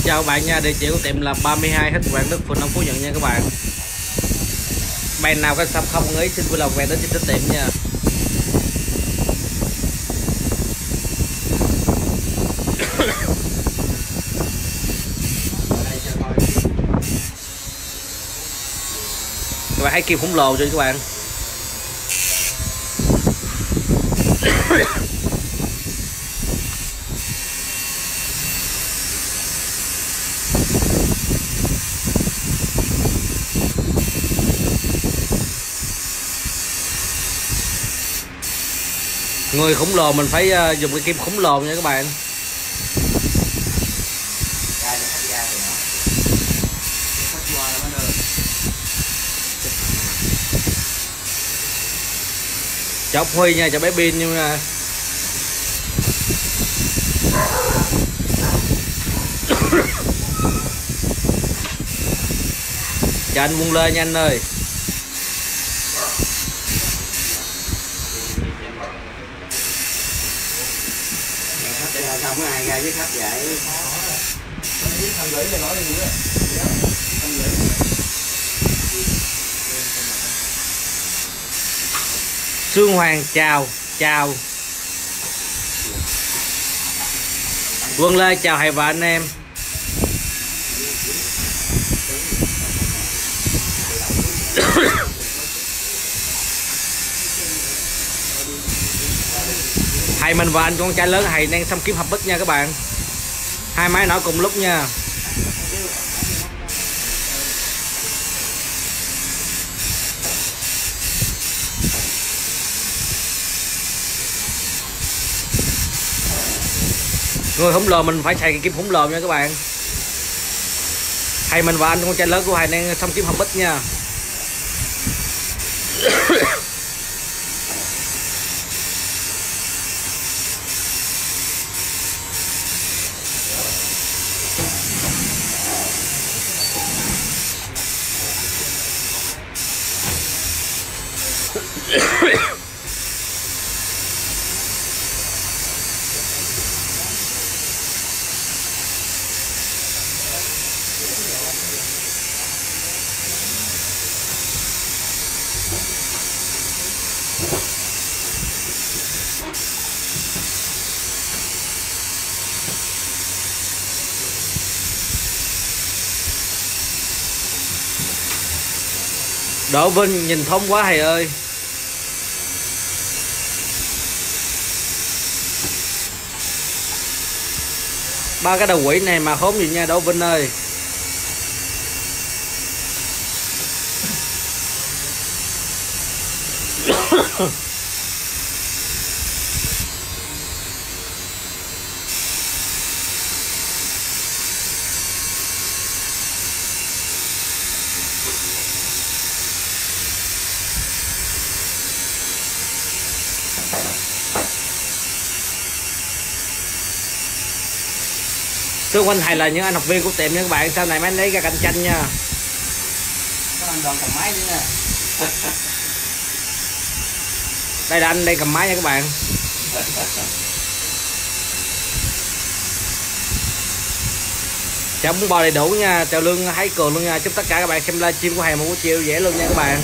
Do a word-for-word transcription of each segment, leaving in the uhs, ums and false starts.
chào các bạn nha, địa chỉ của tiệm là ba mươi hai Thích Quảng Đức, phường Đông Phú Nhuận nha các bạn. Bạn nào có sắm không ấy xin vui lòng về đến trên tiệm nha. Các bạn hãy kim khủng lồ cho các bạn. Người khổng lồ mình phải uh, dùng cái kim khổng lồ nha các bạn. Chào Huy nha, chào bé Pin nha. Chào anh Buôn Lê nha anh ơi. Không có ai ra với khách vậy. Sương Hoàng chào, chào. Quân Lê chào thầy và anh em. Thầy mình và anh con trai lớn thầy đang xăm kiếm hợp bích nha các bạn. Hai máy nổi cùng lúc nha. Người khổng lồ mình phải xài cái kiếm khổng lồ nha các bạn. Thầy mình và anh con trai lớn của thầy đang xăm kiếm hợp bích nha. Đỗ Vinh nhìn thông quá thầy ơi. Ba cái đầu quỷ này mà khốn gì nha Đỗ Vinh ơi. Xung quanh thầy là những anh học viên của tiệm nha các bạn, sau này mới lấy ra cạnh tranh nha. Có anh Đoàn cầm máy nữa nè. Đây là anh đây cầm máy nha các bạn. Chào bún bò đầy đủ nha, chào Lương Thái Cường luôn nha. Chúc tất cả các bạn xem livestream của thầy một buổi chiều dễ luôn nha các bạn.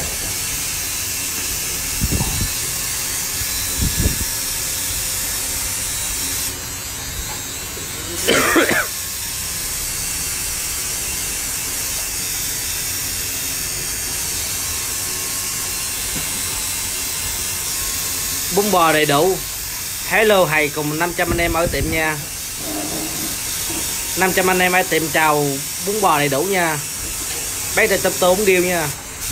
Bún bò đầy đủ. Hello thầy cùng năm trăm anh em ở tiệm nha. năm trăm anh em ở tiệm chào bún bò đầy đủ nha. Bé tay tập tôm điêu nha.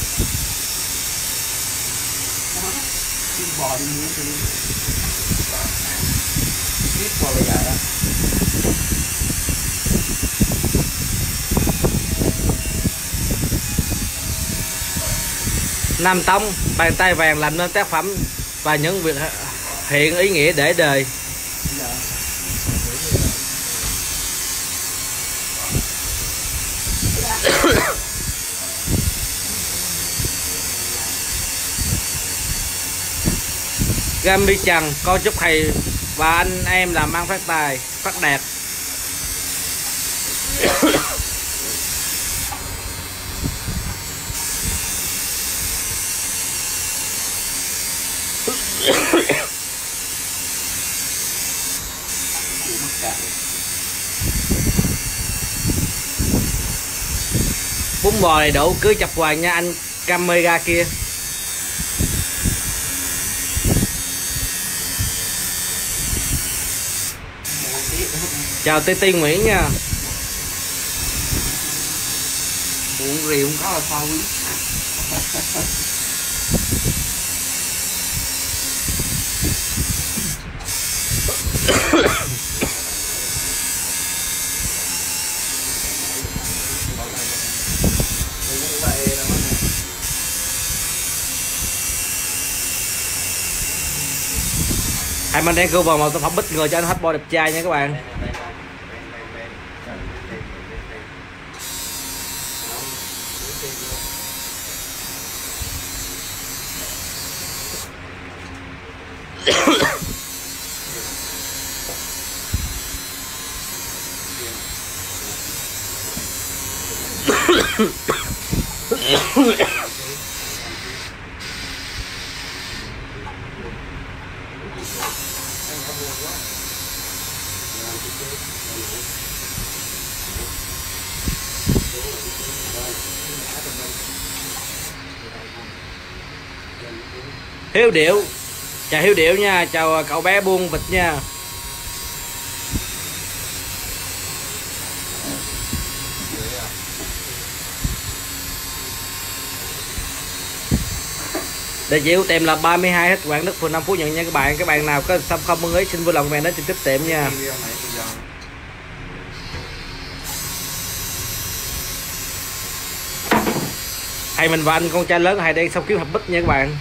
Bò đi mua đi. Biết bò bây giờ đó. Nam Tông, bàn tay vàng làm nên tác phẩm và những việc hiện ý nghĩa để đời. Gami Trần, con chúc thầy và anh em làm ăn phát tài, phát đạt. Bún bò này đổ cứ chập hoài nha anh camera kia. Chào Tê Tê Nguyễn nha. Uống rượu không có là sao quý. Hai mình đang kêu vào một sản phẩm bất ngờ cho anh hot boy đẹp trai nha các bạn. Hiếu Điệu, chào Hiếu Điệu nha, chào cậu bé buôn vịt nha. Địa chỉ của tiệm là ba mươi hai Hết Quảng Đức, phường năm Phú Nhuận nha các bạn. Các bạn nào có xong không ưng ý xin vui lòng comment đến trực tiếp tiệm nha. Hay mình và anh con trai lớn hay đang xong kiếm hợp bích nha các bạn.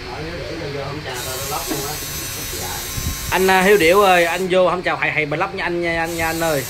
Anh uh, Hiếu Điệu ơi, anh vô không chào hay hay mà lắp nha anh nha anh nha anh ơi.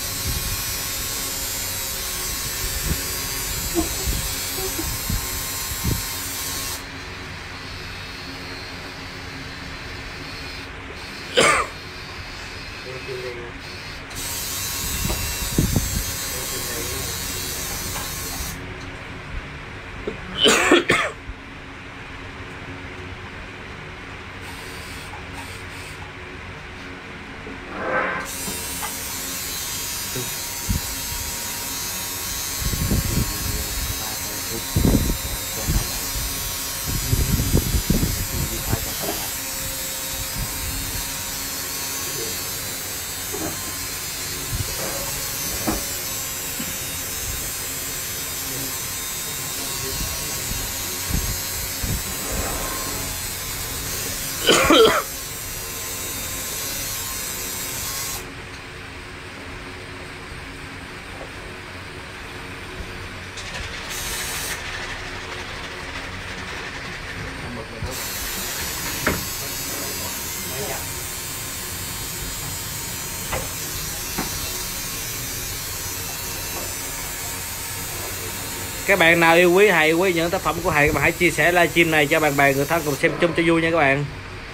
Các bạn nào yêu quý hay quý những tác phẩm của Hài, các bạn hãy chia sẻ livestream này cho bạn bè người thân cùng xem chung cho vui nha các bạn.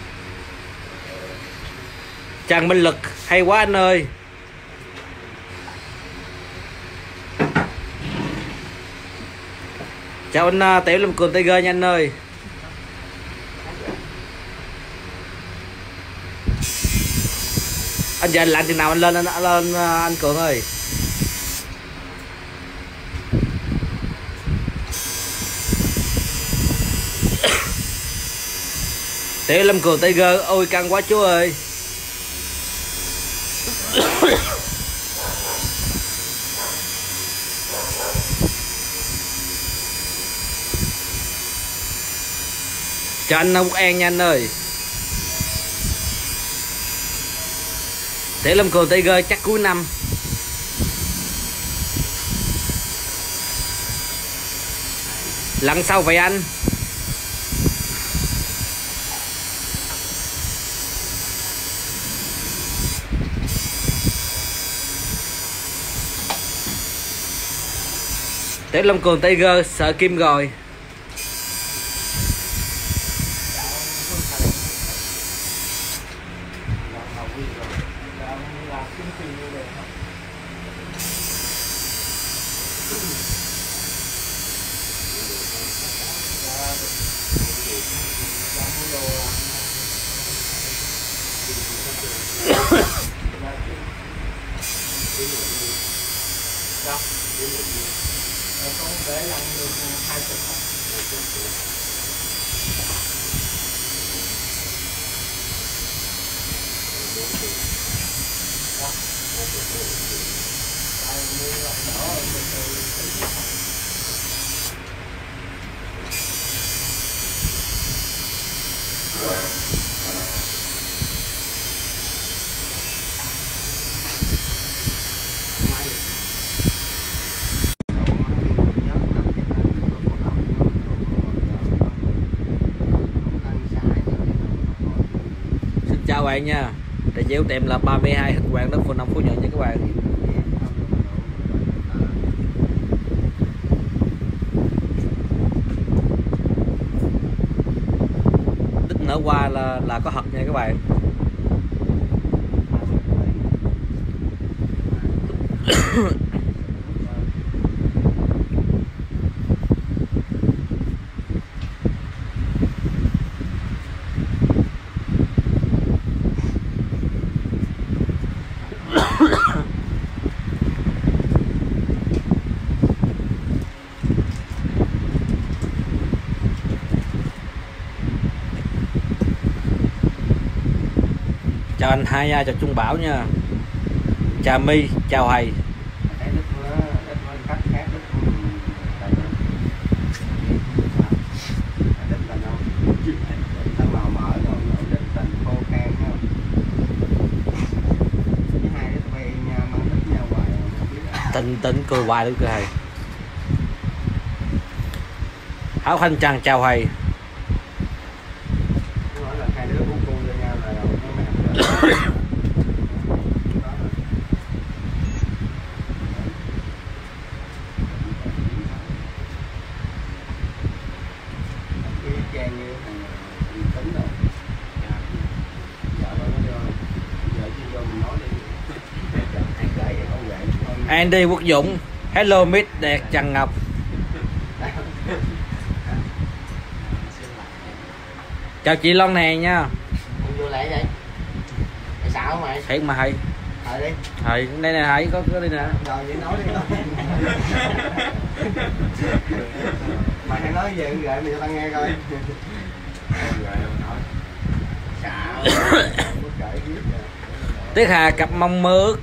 Trần Minh Lực hay quá anh ơi. Chào anh uh, Tiểu Lâm Cường Tiger nha anh ơi. Anh giờ lạnh chừng nào anh lên anh lên uh, anh Cường ơi. Tiểu Lâm Cường Tiger ôi căng quá chú ơi. Cho anh Quốc An nha anh ơi. Tiểu Lâm Cường Tiger chắc cuối năm. Lần sau vậy anh. Tiểu Lâm Cường Tiger sợ kim rồi. Con để lần được hai chục. Chào bạn nha, địa chỉ của tiệm là ba mươi hai Hịch Quảng, đất phường năm Phú Nhuận nha các bạn. Tích nở qua là là có thật nha các bạn. Chào anh Hai nha, chào Trung Bảo nha, chào My, chào Hầy. Tình tình cười hoài luôn cười Hầy. Áo Khanh Trần chào Hầy. Andy Quốc Dũng, hello Mít Đẹp Trần Ngọc. Chào chị Lon Nè nha. Vô lại vậy. Mày xạo mày. Thiệt mà Hầy. Thôi đi. Hầy, đây nè Hầy, có có đây nè. Rồi vậy nói đi. Mày hãy nói về gợi mày cho tao nghe coi. Xạo. Tiết Hà cặp mông mướt.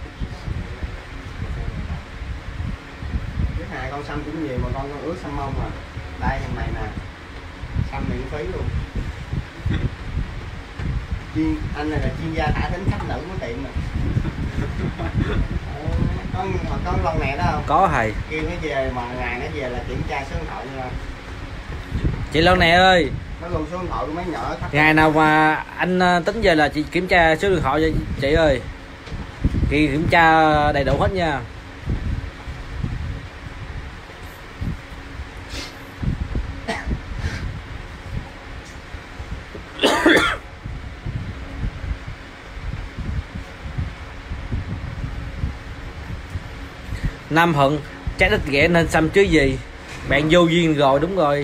Tiết Hà con xăm cũng nhiều mà con con ướt xăm mông à. Đây thằng này nè. Xăm miễn phí luôn. Chuyên, anh này là chuyên gia thả thính khách nữ của tiệm nè. Con con lần này đó không? Có Hầy. Kêu nó về mà ngày nó về là kiểm tra số điện thoại nha. Chị Lon Nè ơi. Nó luôn số điện thoại của mấy nhỏ khách. Ngày nào mà anh tính về là chị kiểm tra số điện thoại cho chị ơi. Chị kiểm tra đầy đủ hết nha. Nam Hận trái đất ghẻ nên xăm chứ gì. Bạn vô duyên rồi, đúng rồi.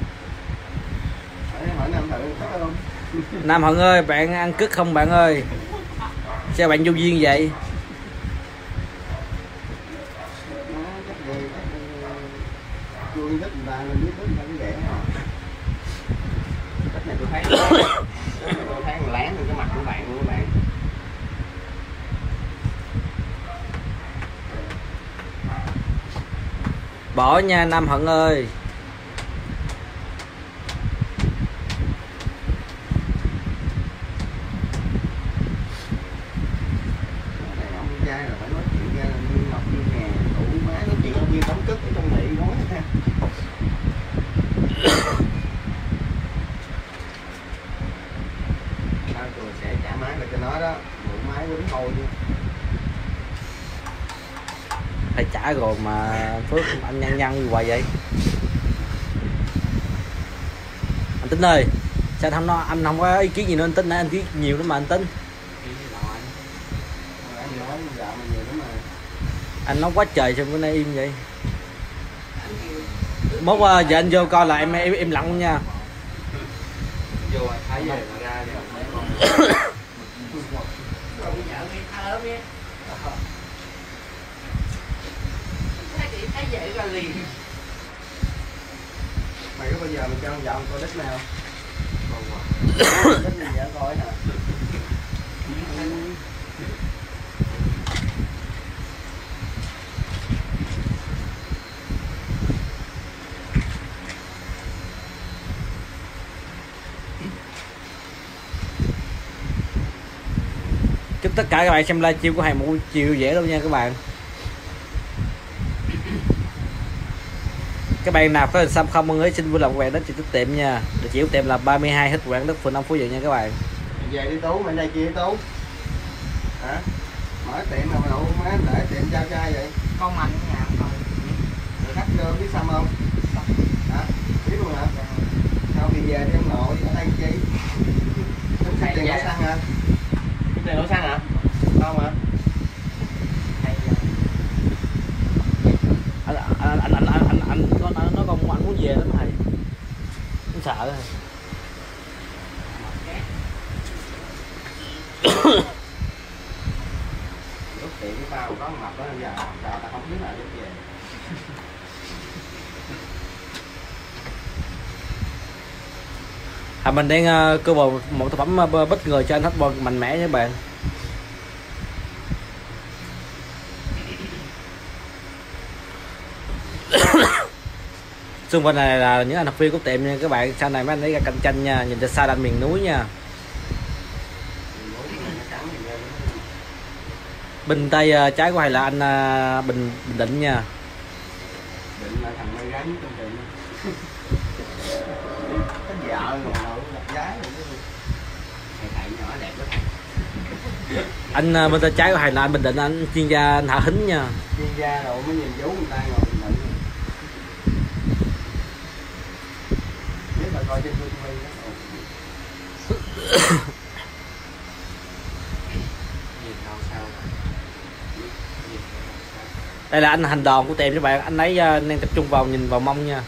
Hỏi Nam Hận thích không? Nam Hận ơi, bạn ăn cứt không bạn ơi? Sao bạn vô duyên vậy? Cách này tôi thấy tôi thấy láng lên cái mặt của bạn luôn các bạn. Bỏ nha Nam Hận ơi. Sẽ trả máy lại cho nó đó, mượn máy quýnh thôi chứ. Phải trả rồi mà Phước anh nhăn nhăn như hoài vậy. Anh Tính ơi, sao không nói anh không có ý kiến gì nữa anh Tính, nãy anh ý nhiều lắm mà anh Tính. Anh nói quá trời sao bữa nay im vậy? Mốt uh, giờ anh vô coi là em em, em lặng luôn nha. Vô thấy về mà ra rồi mấy con còn bây giờ nghe thơ nghe thấy chị thấy vậy ra liền. Mày có bao giờ mày cho ông vợ coi đít nào không? Đít này vợ coi hả? Chúc tất cả các bạn xem livestream của Hàng một chiều dễ đâu nha các bạn. Các bạn nào có hình xăm không ơi xin vui lòng quẹt đến trực tiếp tiệm nha. Địa chỉ của tiệm là ba mươi hai Hích Quảng Đức, phường Năm, Phú Nhuận nha các bạn. Về đi Tú, bên đây kia đi Tú. Hả? Mở tiệm nào mà đủ má để tiệm trao trai vậy? Con mạnh nhà không? Rồi khách chưa biết xăm không? Hả? Biết luôn hả? Sao thì về đi ông nội ở đây chi? Không xài tiền đổ xăng hả? Tiền đổ xăng hả? Không hả? Anh anh anh anh anh anh anh có nó nó còn anh muốn về lắm thầy. Không sợ rồi. Lúc tiệm của tao có mập đó giờ giờ tao không biết là lúc về. À, mình đang uh, cơ bộ một tác phẩm uh, bất ngờ cho anh hết bon mạnh mẽ nha các bạn. Xung quanh này là những anh học viên của tiệm nha các bạn. Sau này mấy anh ấy ra cạnh tranh nha, nhìn cho xa đành miền núi nha. Bên tay uh, trái của này là anh uh, Bình Bình Định nha. Định là thằng mây gánh trong tiệm. Cái vợ rồi đâu đặt gái rồi chứ. Thầy thầy nhỏ đẹp lắm. Anh uh, bên tay trái của này là anh Bình Định, anh chuyên gia anh Hạ Hính nha. Chuyên gia rồi mới nhìn vú người ta ngồi bình định. Biết là coi trên ti vi đó. Đây là anh hành đòn của tiệm các bạn, anh ấy uh, đang tập trung vào nhìn vào mông nha.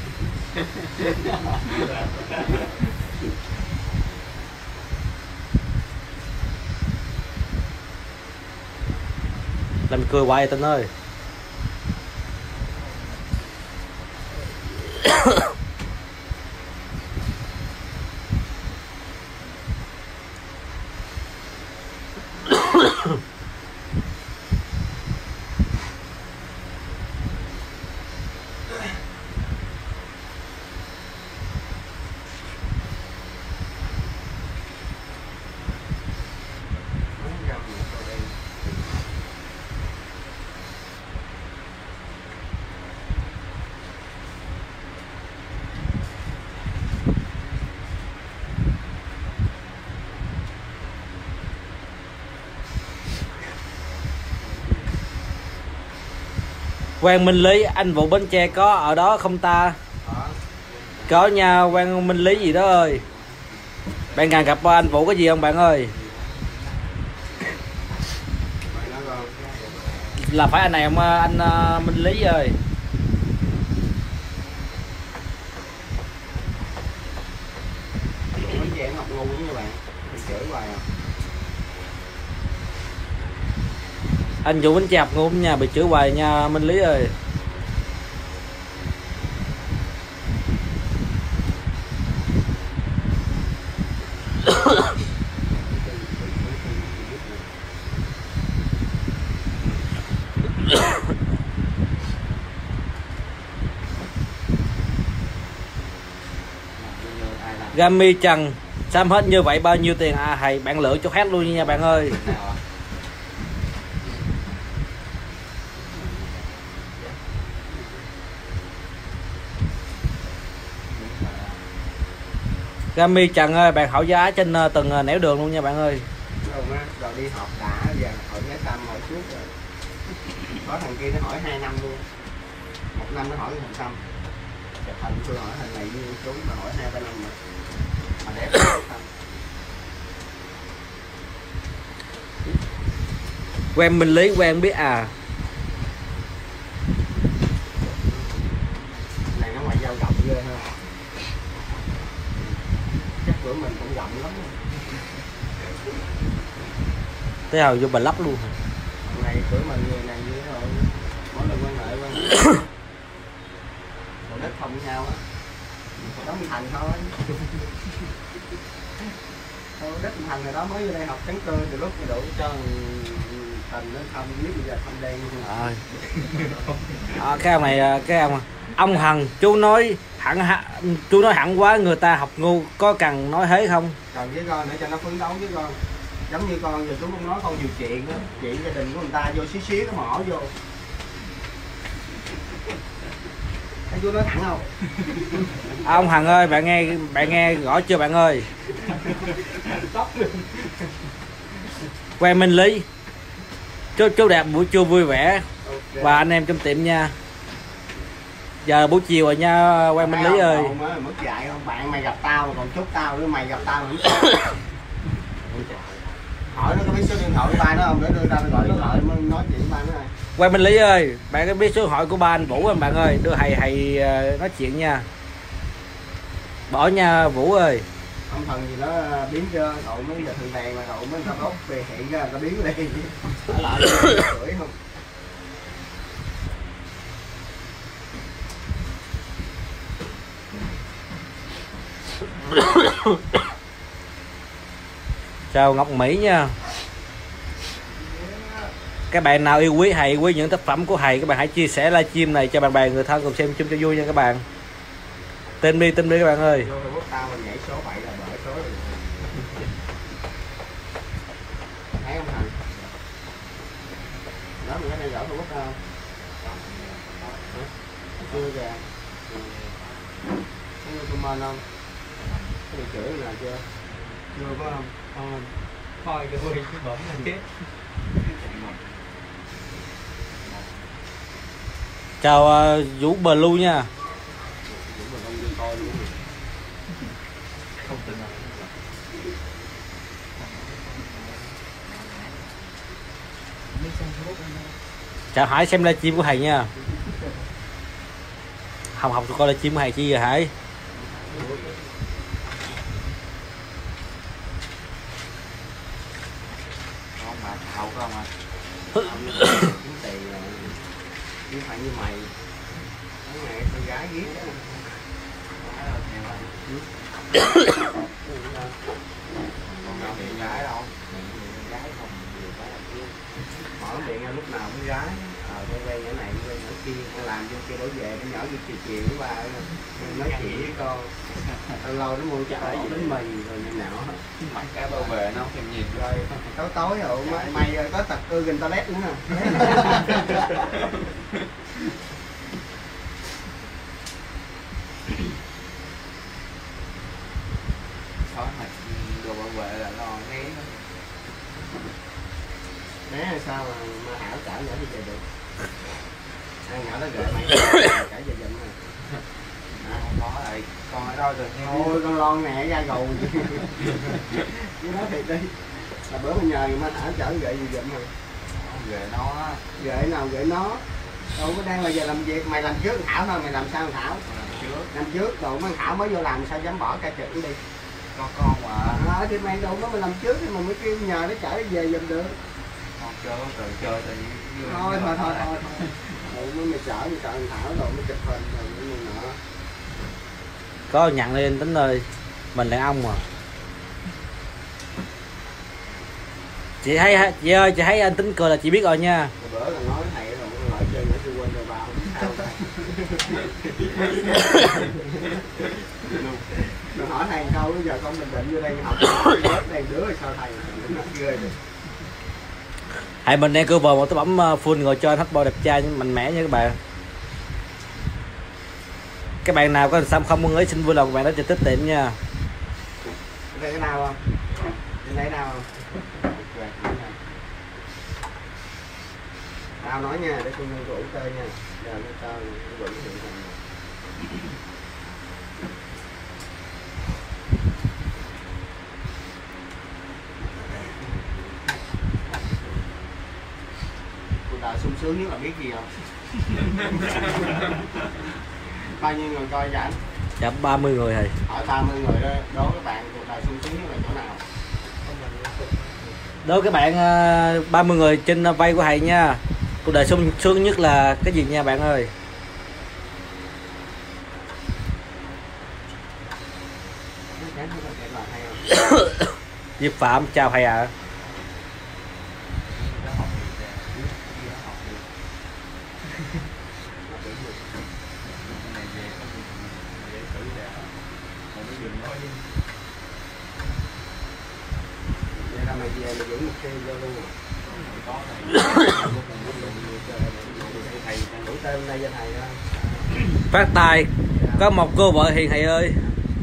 Làm cười hoài Tinh ơi. Quang Minh Lý, anh Vũ Bến Tre có ở đó không ta? Có nha, Quang Minh Lý gì đó ơi. Bạn ngàn gặp anh Vũ có gì không bạn ơi? Là phải anh này không anh uh, Minh Lý ơi. Bánh chè ngọc ngu như bạn, chửi hoài à. Anh Vũ Bến Tre học ngu nha, bị chửi hoài nha Minh Lý ơi. Gami Trần xăm hết như vậy bao nhiêu tiền à thầy? Bạn lựa cho khác luôn nha bạn ơi. Gami Trần ơi, bạn hỏi giá trên từng nẻo đường luôn nha bạn ơi. Rồi, rồi đi học đã giờ hỏi giá tâm hỏi suốt rồi. Có thằng kia nó hỏi hai năm luôn. Một năm nó hỏi thằng Tâm. Chụp hình tôi hỏi thằng này như chúng mà hỏi hai ba năm rồi. Mà đẹp Tâm. Quen Minh Lý quen biết à. Này nó cửa mình cũng rộng lắm. Thế hồi vô bà lắp luôn. Này cửa mình người này như thế rồi, mỗi lần quan hệ quan hệ còn đất không với nhau á, đóng thành thôi. Thôi đất thành rồi đó, mới vô đây học trắng cơ từ lúc đủ cho thành nó không biết bây giờ không đen luôn. À. À, cái ông này cái ông ông Hằng chú nói hẳn chú nói hẳn quá, người ta học ngu, có cần nói thế không? Cần với con để cho nó phấn đấu với con. Giống như con giờ chú không nói con nhiều chuyện đó, chuyện gia đình của người ta vô xíu xíu nó mỏ vô. Thấy chú nói thẳng không? À, ông Hằng ơi, bạn nghe bạn nghe rõ chưa bạn ơi? Quen Minh Lý. Chú chú đẹp buổi trưa vui vẻ. Okay. Và anh em trong tiệm nha. Giờ buổi chiều rồi nha, quen Minh Lý ơi. Mất dạy không? Bạn mày gặp tao mà còn chúc tao nữa, mày gặp tao mà hỏi nó có biết số điện thoại của ba nó không để đưa ra gọi điện thoại nói chuyện với ba nó này. Quen Minh Lý ơi, bạn có biết số điện thoại của ba anh Vũ không bạn ơi? Đưa thầy thầy nói chuyện nha. Bỏ nha Vũ ơi. Ông thần gì nó biến chưa, cậu mới giờ thường đèn mà cậu mới tao đốt về hiện ra nó biến lên. Ở lại cưỡi không? Chào Ngọc Mỹ nha. Các bạn nào yêu quý thầy, quý những tác phẩm của thầy, các bạn hãy chia sẻ livestream này cho bạn bè người thân cùng xem chung cho vui nha các bạn. Tên đi, tên đi các bạn ơi. Tao mình nhảy số bảy là bởi số rồi. Thấy không Thành? Đó mình có theo dõi Facebook không? Chưa kìa. Có comment không? Có bị chửi là chưa? Chưa có không? Không. Thôi cái ơi, cái bấm là chết. Chào uh, Vũ Blue nha. Chào Hải, xem livestream của thầy nha. Học học coi livestream của thầy chi vậy Hải? Không mà thầu không à. Kiếm tiền là chứ phải như mày. Cái này con gái ghét đó. Con nào bị gái đâu. Gái không nhiều quá là kia. Mở miệng lúc nào cũng gái. Ờ quay quay nhỏ này quay nhỏ kia, làm cho kia đổ về nó nhỏ kia chiều chiều với ba nói chuyện với con. Lâu lâu nó mua chợ bánh mì rồi như nào hết. Mặc cái bao bề nó không nhìn rồi tối tối rồi mày có tật ưa gần toilet nữa nè. có mặt đồ bảo vệ là lo né né hay sao mà, mà Hảo chở nhỏ đi về được. Ăn nhỏ nó gợi mày chở về giùm rồi. không có rồi con ở đâu rồi thôi con lon nè ra gầu với nói thiệt đi là bữa mình nhờ mà Hảo chở gợi gì giùm rồi về nó gợi nào gợi nó đâu có đang là giờ làm việc mày làm trước Thảo thôi mày làm sao Thảo làm trước rồi mấy Thảo mới vô làm sao dám bỏ ca trực đi con con mà à, thì mày đâu có mày làm trước thì mình mới kêu nhờ nó chở về giùm được con chơi tự chơi thì thôi thôi thôi thôi thôi mới mày chở mày chở Thảo rồi mới chụp hình rồi mới nọ có nhận lên tính ơi mình đàn ông mà chị thấy chị ơi chị thấy anh tính cười là chị biết rồi nha. bữa là nói thầy rồi lại chơi nữa tôi quên rồi vào rồi hỏi thầy câu bây giờ con bình định vô đây học đây đứa rồi sao thầy ghê được. Hãy mình đang cover một tác phẩm full ngồi trên hết bo đẹp trai mạnh mẽ nha các bạn. Các bạn nào có hình xăm không muốn ấy xin vui lòng các bạn đó trực tiếp tiệm nha. Đây cái nào không? Đây nào không? Tao nói nha, để tôi rủ chơi nha. Giờ nó tao rủ hiện thành. Cuộc đời sung sướng nhất là biết gì không? Bao nhiêu người coi vậy anh? Dạ ba mươi người thầy. Hỏi ba mươi người đó, đố các bạn cuộc đời sung Đối với các bạn uh, ba mươi người trên vay của thầy nha, cuộc đời sung sướng nhất là cái gì nha bạn ơi? Diệp Phạm chào thầy ạ. À. Mày về mày dẫn một thêm vô luôn. Có thầy đủ tên đây cho thầy đó. Phát tài có một cô vợ hiền thầy ơi.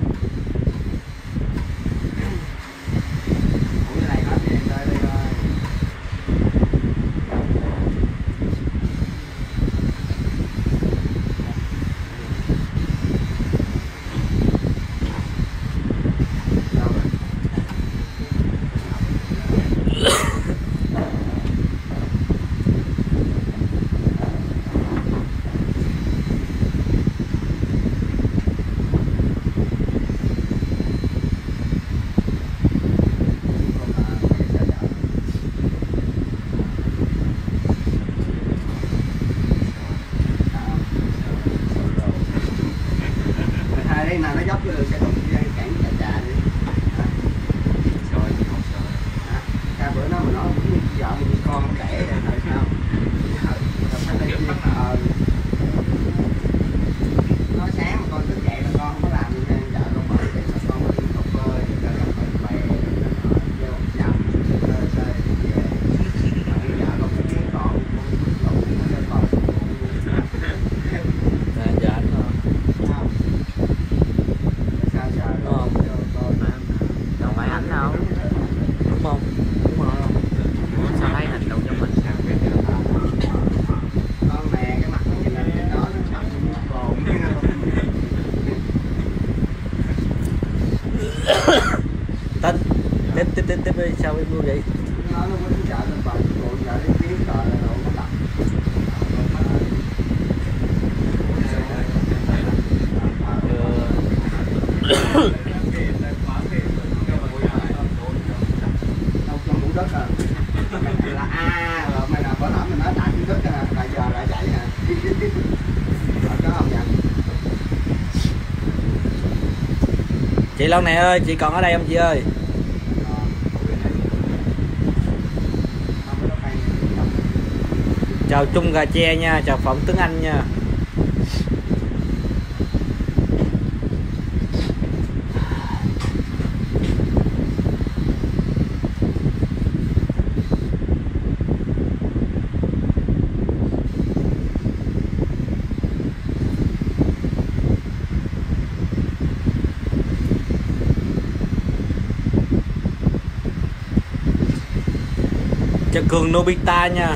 Nào nó dốc cho đường sẽ không cản chà chà đi. Rồi thì không sợ. Hả? Ca bữa nó mà nói vợ mình con kể rồi thôi sao? Ờ. Nói sáng mà con thức dậy là con không có làm gì nên vợ con mở để cho con đi cà phê rồi cho con phải bè vô dầm chơi chơi về. Vợ con cũng muốn con cũng cho con. Dạ dạ anh thôi. Đâu phải ảnh đâu. Đúng không? Đúng rồi. Sao thấy hành động trong mình sao cái con nè cái mặt nó nhìn lên trên đó nó sập cồn. Tên tiếp tiếp tiếp tiếp đi sao em luôn vậy? Nó nó quýnh chợ lên bờ cồn chợ đi kiếm trời là đồ nó đập. Đâu cho mũ đất à? Là a rồi mày nào có thở mình nói tại đất à, là giờ lại chạy nè. Có không vậy? Chị Long này ơi, chị còn ở đây không chị ơi? Chào Trung Gà Tre nha, chào Phạm Tuấn Anh nha. Chào Cường Nobita nha.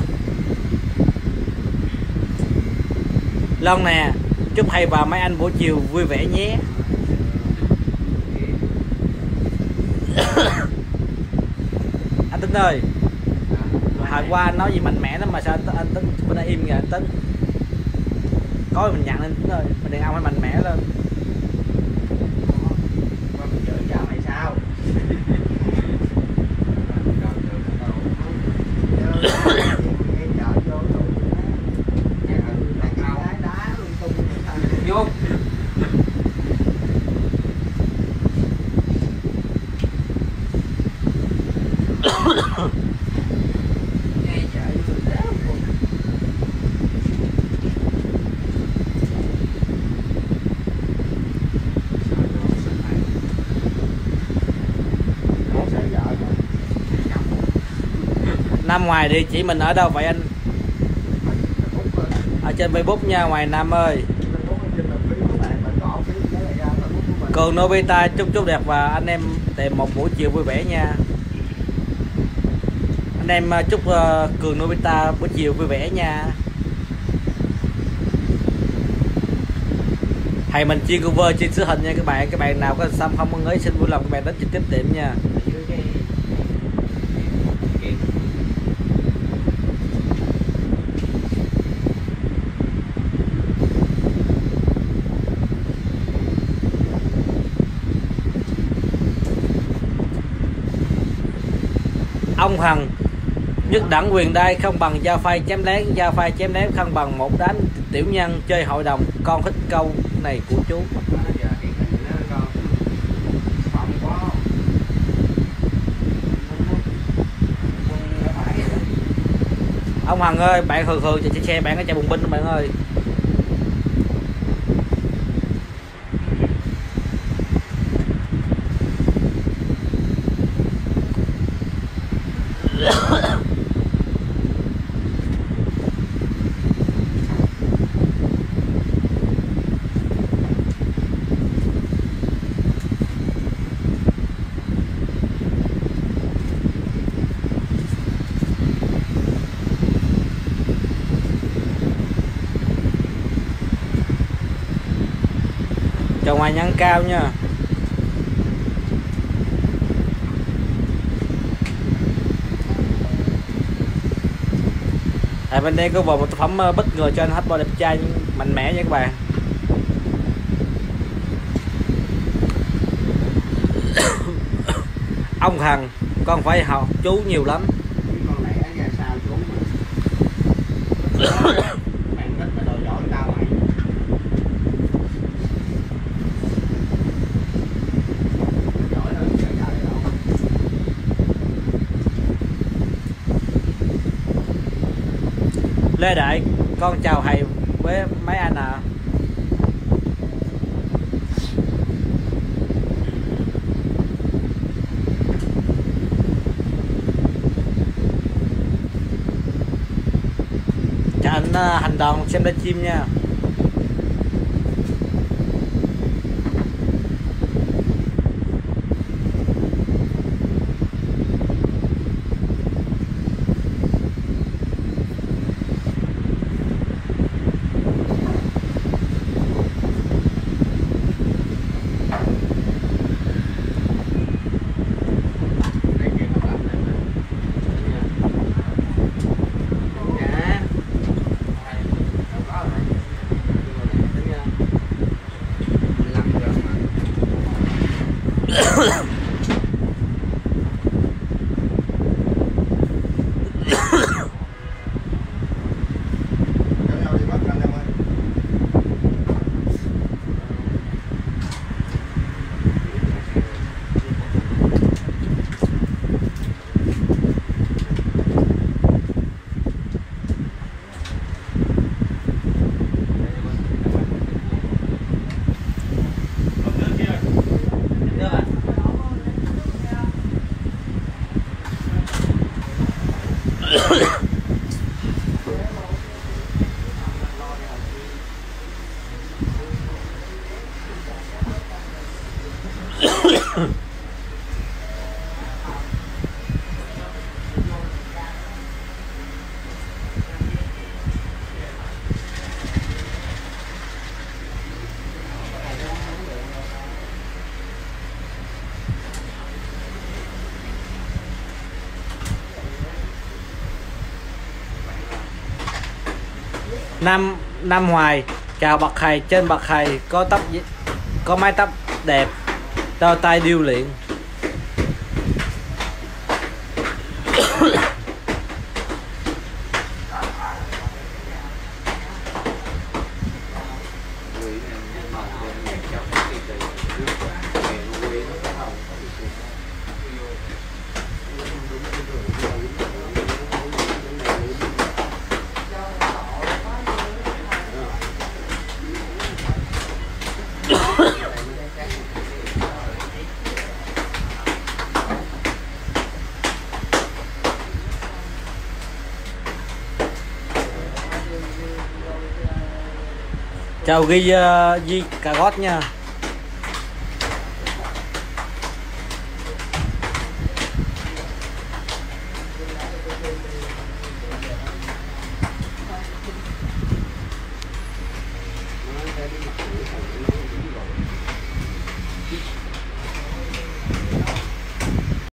Long nè, chúc thầy và mấy anh buổi chiều vui vẻ nhé. Anh Tính ơi, hồi qua anh nói gì mạnh mẽ lắm mà sao anh Tính bên đây im kìa anh Tính. Có mình nhận lên Tính ơi, mình đàn ông phải mạnh mẽ lên. Mày sao? vô. Nam ngoài địa chỉ mình ở đâu vậy anh? Ở trên Facebook nha ngoài Nam ơi. Cường Nobita chúc chúc đẹp và anh em tìm một buổi chiều vui vẻ nha. Anh em chúc uh, Cường Nobita buổi chiều vui vẻ nha. Thầy mình chuyên cover chuyên sửa hình nha các bạn. Các bạn nào có xăm không ưng ý xin vui lòng các bạn đến trực tiếp tiệm nha. Ông Hằng nhất đẳng quyền đai không bằng dao phay chém lén, dao phay chém lén không bằng một đánh tiểu nhân chơi hội đồng. Con thích câu này của chú. Giờ thì hình nó con không có Ông Hằng ơi, bạn hừ hừ chạy xe bạn có chạy bùng binh bạn ơi. Cho ngoài nhăn cao nha. Tại bên đây có vào một tác phẩm bất ngờ cho anh hết bo đẹp trai mạnh mẽ nha các bạn. Ông Hằng, con phải học chú nhiều lắm. Con lẻ ra sao chú mày rất là đồ giỏi tao mày. Giỏi hơn trời trời đâu. Lê Đại, con chào thầy với mấy anh ạ. À. Chào anh uh, Hành Đoàn xem livestream nha. Năm năm Hoài, chào bậc thầy. Trên bậc thầy có tóc có mái tóc đẹp, đôi tay điêu luyện. Chào ghi uh, Di cà gót nha.